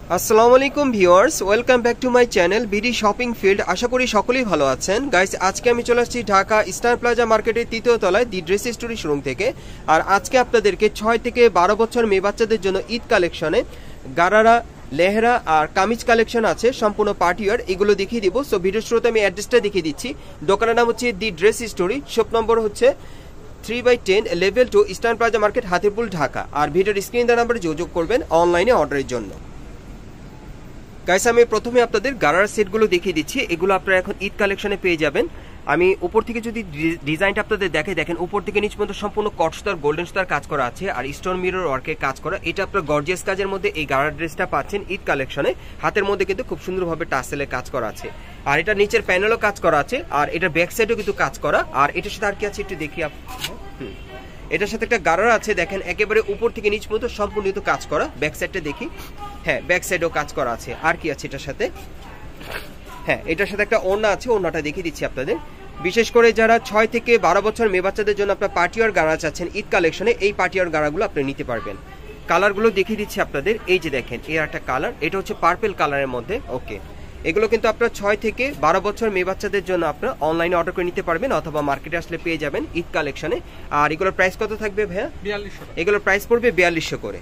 আসসালামু আলাইকুম viewers, welcome back to my channel BD shopping field. আশা করি সকলেই ভালো আছেন। গাইস, আজকে আমি চলে আসছি ঢাকা স্টার প্লাজা মার্কেটের ৩য় তলায় দি ড্রেস স্টোরি শোরুম থেকে। আর আজকে আপনাদেরকে ৬ থেকে ১২ বছর মেয়ে বাচ্চাদের জন্য ঈদ কালেকশনে গারারা, লেহেরা আর কামিজ কালেকশন আছে, সম্পূর্ণ পার্টিওয়ার, এগুলো দেখিয়ে দিব। সো ভিডিওর শুরুতে আমি অ্যাড্রেসটা দেখিয়ে দিচ্ছি। দোকানের নাম হচ্ছে the dress story, shop number হচ্ছে 3/10, level 2, eastern plaza market, Hatirpool, Dhaka. আর ভিডিওর স্ক্রিন দেওয়া নাম্বারে যোগাযোগ করবেন অনলাইনে অর্ডারের জন্য। গাইস, আমি প্রথমে আপনাদের গারার সেটগুলো দেখিয়ে দিচ্ছি। এগুলো আপনারা এখন ঈদ কালেকশনে পেয়ে যাবেন। আমি উপর থেকে যদি ডিজাইনটা আপনাদের দেখেন, উপর থেকে নিচ পর্যন্ত সম্পূর্ণ কট স্টার, গোল্ডেন স্টার কাজ করা আছে আর স্টোন মিরর ওয়ার্কের কাজ করা। এটা আপনার গর্জিয়াস কাজের মধ্যে এই গারার ড্রেসটা পাচ্ছেন ঈদ কালেকশনে। হাতের মধ্যে কিন্তু খুব সুন্দরভাবে টাসেলে কাজ করা আছে, আর এটা নিচের প্যানেলও কাজ করা আছে, আর এটা ব্যাক সাইডেও কিন্তু কাজ করা। আর এটার সাথে আর কি আছে একটু দেখি। এটার সাথে একটা গারার আছে, দেখেন একেবারে উপর থেকে নিচ পর্যন্ত সম্পূর্ণ কাজ করা। ব্যাক সাইডটা দেখি, হ্যাঁ ব্যাক সাইডেও কাজ করা আছে। আর কি আছে এটার সাথে? হ্যাঁ, এটার সাথে একটা ওড়না আছে, ওড়নাটা দেখিয়ে দিচ্ছি আপনাদের। বিশেষ করে যারা ৬ থেকে ১২ বছর মেয়ে বাচ্চাদের জন্য আপনার পার্টিওয়ার গারা চাচ্ছেন ঈদ কালেকশনে, এই পার্টিওয়ার গারাগুলো আপনি নিতে পারবেন। কালারগুলো দেখিয়ে দিচ্ছি আপনাদের। এই যে দেখেন, এর একটা কালার, এটা হচ্ছে পার্পেল কালারের মধ্যে। ওকে, এগুলো কিন্তু আপনার ৬ থেকে ১২ বছর মেয়ে বাচ্চাদের জন্য আপনার অনলাইনে অর্ডার করে নিতে পারবেন, অথবা মার্কেটে আসলে পেয়ে যাবেন ঈদ কালেকশনে। আর এগুলোর প্রাইস কত থাকবে ভাইয়া? ৪২০০। এগুলোর প্রাইস পড়বে ৪২০০ করে।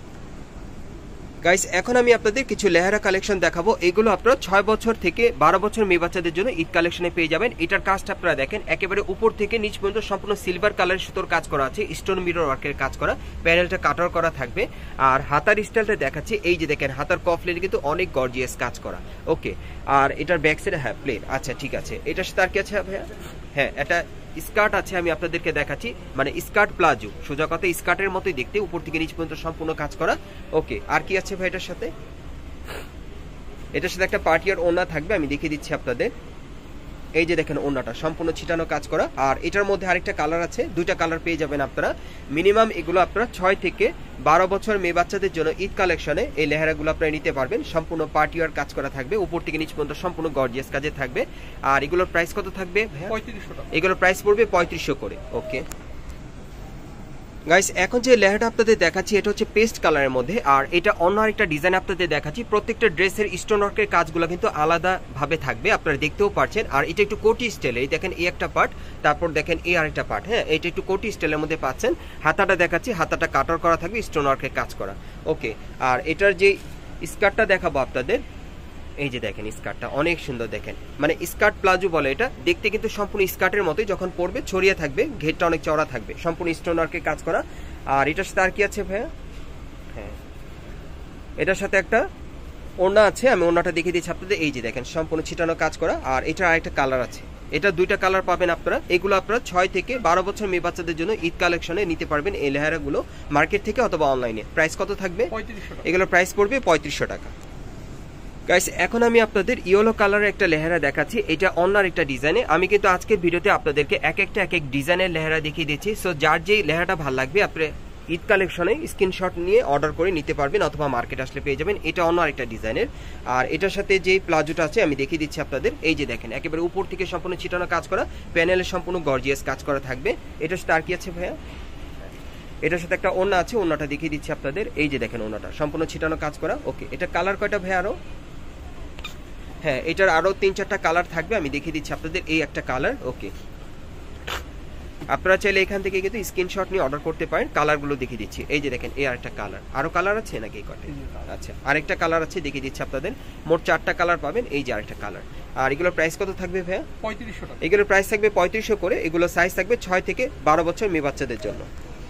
গাইস, এখন আমি আপনাদের কিছু লেহেরা কালেকশন দেখাবো। এগুলো আপনারা ৬ বছর থেকে ১২ বছর মেয়ে বাচ্চাদের জন্য ঈদ কালেকশনে পেয়ে যাবেন। এটার কাজটা আপনারা দেখেন, একেবারে উপর থেকে নিচ পর্যন্ত সম্পূর্ণ সিলভার কালারের সুতোর কাজ করা আছে, স্টোন মিরর ওয়ার্কের কাজ করা, প্যানেলটা কাটার করা থাকবে। আর হাতার স্টাইলটা দেখাচ্ছি, এই যে দেখেন হাতার কফলের কিন্তু অনেক গর্জিয়াস কাজ করা। ওকে, আর এটার ব্যাক সাইড, হ্যাঁ প্লেন, আচ্ছা ঠিক আছে। এটার সাথে আর কি আছে ভাইয়া? হ্যাঁ, এটা স্কার্ট আছে, আমি আপনাদেরকে দেখাচ্ছি, মানে স্কার্ট প্লাজো, সোজা কথা স্কার্টের মতোই দেখতে, উপর থেকে নিচ পর্যন্ত সম্পূর্ণ কাজ করা। ওকে, আর কি আছে ভাই এটার সাথে? এটার সাথে একটা পার্টিয়ার ওড়না থাকবে, আমি দেখিয়ে দিচ্ছি আপনাদের। এই যে দেখেন, ওড়নাটা সম্পূর্ণ ছিটানো কাজ করা। আর এটার মধ্যে আরেকটা কালার আছে, দুইটা কালার পেয়ে যাবেন আপনারা। মিনিমাম এগুলো আপনারা ৬ থেকে ১২ বছর মেয়ে বাচ্চাদের জন্য ঈদ কালেকশনে এই লেহেরাগুলো আপনারা নিতে পারবেন। সম্পূর্ণ পার্টিওয়ার কাজ করা থাকবে, উপর থেকে নিচ পর্যন্ত সম্পূর্ণ গর্জিয়াস কাজে থাকবে। আর এগুলোর প্রাইস কত থাকবে? ৩৫০০ টাকা। এগুলোর প্রাইস পড়বে ৩৫০০ করে। ওকে গাইস, এখন যে লেহেরাটা আপনাদের দেখাচ্ছি এটা হচ্ছে পেস্ট কালারের মধ্যে, আর এটা অন্য আরেকটা ডিজাইন আপনাদের দেখাচ্ছি। প্রত্যেকটা ড্রেসের স্টোন ওয়ার্কের কাজগুলো কিন্তু আলাদা ভাবে থাকবে, আপনারা দেখতেও পাচ্ছেন। আর এটা একটু কোটি স্টাইল, এই দেখেন এই একটা পার্ট, তারপর দেখেন এই আরেকটা পার্ট। হ্যাঁ, এটা একটু কোটি স্টাইলের মধ্যে পাচ্ছেন। হাতাটা দেখাচ্ছি, হাতাটা কাটার করা থাকবে, স্টোন ওয়ার্কের কাজ করা। ওকে, আর এটার যে স্কার্টটা দেখাবো আপনাদের, এই যে দেখেন স্কার্টটা অনেক সুন্দর, দেখেন মানে স্কার্ট প্লাজো বলে এটা, দেখতে কিন্তু সম্পূর্ণ স্কার্টের মতোই, যখন পরবে ছড়িয়ে থাকবে, ঘেরটা অনেক চওড়া থাকবে, সম্পূর্ণ স্টোন ওয়ার্কের কাজ করা। আর এটার সাথে আর কি আছে ভাইয়া? হ্যাঁ, এটার সাথে একটা ওড়না আছে, আমি ওড়নাটা দেখিয়ে দিচ্ছি আপনাদের। এই যে দেখেন সম্পূর্ণ ছিটানো কাজ করা। আর এটার আরেকটা কালার আছে, এটা দুইটা কালার পাবেন আপনারা। এগুলো আপনারা ৬ থেকে ১২ বছর মেয়ে বাচ্চাদের জন্য ঈদ কালেকশনে নিতে পারবেন এই লেহেরাগুলো, মার্কেট থেকে অথবা অনলাইনে। প্রাইস কত থাকবে? ৩৫০০ টাকা। এগুলোর প্রাইস পড়বে ৩৫০০ টাকা। গাইস, এখন আমি আপনাদের ইয়েলো কালারের একটা লেহেরা দেখাচ্ছি, এটা অন্য একটা ডিজাইনে। আমি কিন্তু আজকের ভিডিওতে আপনাদেরকে এক এক ডিজাইনের লেহেরা দেখিয়ে দিচ্ছি। সো যার যেই লেহেরাটা ভালো লাগবে আপনি ঈদ কালেকশনে স্ক্রিনশট নিয়ে অর্ডার করে নিতে পারবেন, অথবা মার্কেট আসলে পেয়ে যাবেন। এটা অন্য আরেকটা ডিজাইনের। আর এটার সাথে যে প্লাজোটা আছে আমি দেখিয়ে দিচ্ছি আপনাদের। এই যে দেখেন একেবারে উপর থেকে সম্পূর্ণ ছিটানো কাজ করা, প্যানেলে সম্পূর্ণ গর্জিয়াস কাজ করা থাকবে। এটার সাথে আর কি আছে ভাইয়া? এটার সাথে একটা ওড়না আছে, ওড়নাটা দেখিয়ে দিচ্ছি আপনাদের। এই যে দেখেন ওড়নাটা সম্পূর্ণ ছিটানো কাজ করা। ওকে, এটা কালার কয়টা ভাইয়া? আরো, হ্যাঁ এটার আরো ৩-৪টা কালার থাকবে, আমি দেখিয়ে দিচ্ছি আপনাদের। এই একটা কালার। ওকে, আপনারা চাইলে এখান থেকে কিন্তু স্ক্রিনশট নিয়ে অর্ডার করতে পারেন। কালারগুলো দেখিয়ে দিচ্ছি। এই যে দেখেন এই আরেকটা কালার, আরো কালার আছে নাকি এই কটে? আচ্ছা, আরেকটা কালার আছে, দেখিয়ে দিচ্ছি আপনাদের। মোট 4টা কালার পাবেন। এই যে আরেকটা কালার। আর এগুলোর প্রাইস কত থাকবে ভাইয়া? ৩৫০০ টাকা। এগুলোর প্রাইস থাকবে ৩৫০০ করে। এগুলো সাইজ থাকবে ৬ থেকে ১২ বছর মেয়ে বাচ্চাদের জন্য।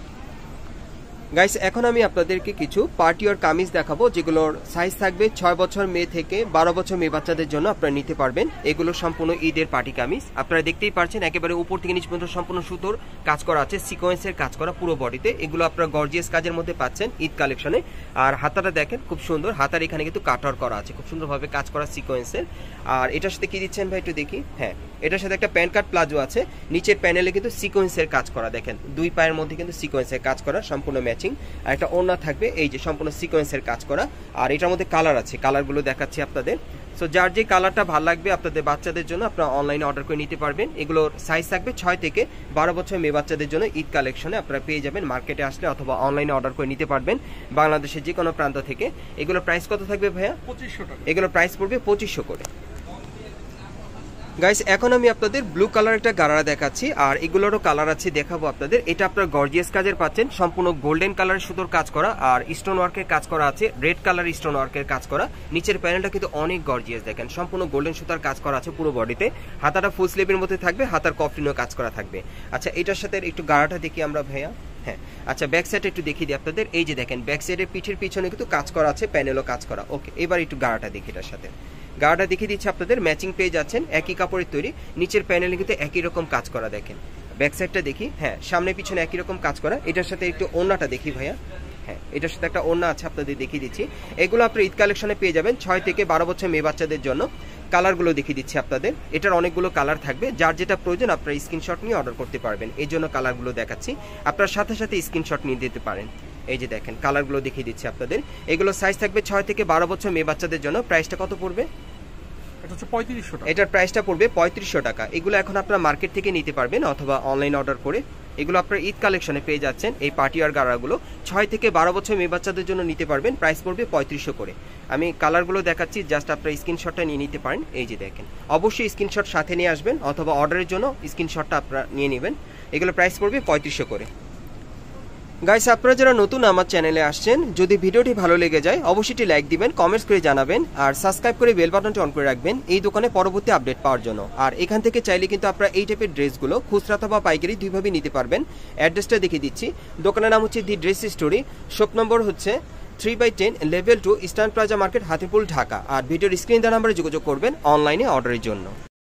গাইস, এখন আমি আপনাদেরকে কিছু পার্টিওয়ার কামিজ দেখাবো, যেগুলোর সাইজ থাকবে ৬ বছর মেয়ে থেকে ১২ বছর মেয়ে বাচ্চাদের জন্য আপনারা নিতে পারবেন। এগুলো সম্পূর্ণ ঈদের পার্টি কামিজ, আপনারা দেখতেই পাচ্ছেন একেবারে উপর থেকে নিচ পর্যন্ত সম্পূর্ণ সুতোর কাজ করা আছে, সিকোয়েন্সের কাজ করা পুরো বডিতে। এগুলো আপনারা গর্জিয়াস কাজের মধ্যে পাচ্ছেন ঈদ কালেকশনে। আর হাতাটা দেখেন খুব সুন্দর, হাতার এখানে কিন্তু কাটার করা আছে, খুব সুন্দরভাবে কাজ করা সিকোয়েন্সের। আর এটার সাথে কি দিচ্ছেন ভাই একটু দেখি। হ্যাঁ, এটার সাথে একটা প্যান্ট কাট প্লাজো আছে, নিচের প্যানেলে কিন্তু সিকোয়েন্সের কাজ করা, দেখেন দুই পায়ের মধ্যে কিন্তু সিকোয়েন্সের কাজ করা, সম্পূর্ণ ম্যাচিং। ম্যাচিং, আর একটা ওড়না থাকবে এই যে সম্পূর্ণ সিকোয়েন্সের কাজ করা। আর এটার মধ্যে কালার আছে, কালারগুলো দেখাচ্ছি আপনাদের। সো যার যে কালারটা ভালো লাগবে আপনাদের বাচ্চাদের জন্য আপনারা অনলাইনে অর্ডার করে নিতে পারবেন। এগুলোর সাইজ থাকবে 6 থেকে 12 বছর মেয়ে বাচ্চাদের জন্য ঈদ কালেকশনে আপনারা পেয়ে যাবেন মার্কেটে আসলে, অথবা অনলাইনে অর্ডার করে নিতে পারবেন বাংলাদেশের যে কোনো প্রান্ত থেকে। এগুলোর প্রাইস কত থাকবে ভাইয়া? 2500 টাকা। এগুলোর প্রাইস পড়বে 2500 করে। গাইস এখন আমি আপনাদের ব্লু কালার একটা গারারা দেখাচ্ছি, আর এগুলোরও কালার আছে দেখাবো আপনাদের। এটা আপনার গর্জিয়াস কাজের পাচ্ছেন, সম্পূর্ণ গোল্ডেন কালারের সুতোর কাজ করা আর স্টোন ওয়ার্কের কাজ করা আছে, রেড কালার স্টোন ওয়ার্কের কাজ করা। নিচের প্যানেলটা কিন্তু অনেক গর্জিয়াস, দেখেন সম্পূর্ণ গোল্ডেন সুতার কাজ করা আছে পুরো বডিতে। হাতাটা ফুল স্লিভের মধ্যে থাকবে, হাতার কফলিনও কাজ করা থাকবে। আচ্ছা এটার সাথে একটু গারাটা দেখি আমরা ভাইয়া। হ্যাঁ আচ্ছা ব্যাক সাইড একটু দেখিয়ে দিই আপনাদের। এই যে দেখেন ব্যাক সাইডের পিঠের পিছনে কিন্তু কাজ করা আছে, প্যানেলও কাজ করা। ওকে এবার একটু গারাটা দেখি এটার সাথে। গাড়াটা দেখিয়ে দিচ্ছে আপনাদের, ম্যাচিং পেয়ে যাচ্ছেন, একই কাপড়ের তৈরি। নিচের প্যানেলে কিন্তু একই রকম কাজ করা, দেখেন ব্যাক সাইডটা দেখি। হ্যাঁ সামনে পিছনে একই রকম কাজ করা। এটার সাথে একটু ওড়নাটা দেখি ভাইয়া। হ্যাঁ এটার সাথে একটা ওড়না আছে, আপনাদের দেখিয়ে দিচ্ছি। এগুলো আপনার ঈদ কালেকশনে পেয়ে যাবেন 6 থেকে 12 বছর মেয়ে বাচ্চাদের জন্য। কালারগুলো দেখিয়ে দিচ্ছি আপনাদের। এটার অনেকগুলো কালার থাকবে, যার যেটা প্রয়োজন আপনারা স্ক্রিনশট নিয়ে অর্ডার করতে পারবেন। এই জন্য কালারগুলো দেখাচ্ছি, আপনার সাথে সাথে স্ক্রিনশট নিয়ে দিতে পারেন। এই যে দেখেন কালারগুলো দেখিয়ে দিচ্ছি আপনাদের। এগুলো সাইজ থাকবে 6 থেকে 12 বছর মেয়ে বাচ্চাদের জন্য। প্রাইসটা কত পড়বে? এটা হচ্ছে 3500 টাকা। এটার প্রাইসটা পড়বে 3500 টাকা। এগুলো এখন আপনারা মার্কেট থেকে নিতে পারবেন অথবা অনলাইন অর্ডার করে। এগুলো আপনারা ঈদ কালেকশনে পেয়ে যাচ্ছেন। এই পার্টিয়ার গাড়াগুলো 6 থেকে 12 বছর মেয়ে বাচ্চাদের জন্য নিতে পারবেন। প্রাইস পড়বে 3500 করে। আমি কালারগুলো দেখাচ্ছি, জাস্ট আপনারা স্ক্রিনশটটা নিয়ে নিতে পারেন। এই যে দেখেন, অবশ্যই স্ক্রিনশট সাথে নিয়ে আসবেন অথবা অর্ডারের জন্য স্ক্রিনশটটা আপনারা নিয়ে নেবেন। এগুলো প্রাইস পড়বে 3500 করে। গাইস আপনারা যারা নতুন আমার চ্যানেলে আসছেন, যদি ভিডিওটি ভালো লেগে যায় অবশ্যই লাইক দিবেন, কমেন্টস করে জানাবেন, আর সাবস্ক্রাইব করে বেল বাটনটি অন করে রাখবেন এই দোকানে পরবর্তী আপডেট পাওয়ার জন্য। আর এখান থেকে চাইলে কিন্তু আপনারা এই টাইপের ড্রেসগুলো খুচরা অথবা পাইকারি দুইভাবে নিতে পারবেন। অ্যাড্রেসটা দেখিয়ে দিচ্ছি। দোকানের নাম হচ্ছে the dress story, shop number হচ্ছে 3/10, level 2, eastern plaza market, Hatipul, Dhaka. আর ভিডিওর স্ক্রিন দেওয়া নাম্বারে যোগাযোগ করবেন অনলাইনে অর্ডারের জন্য।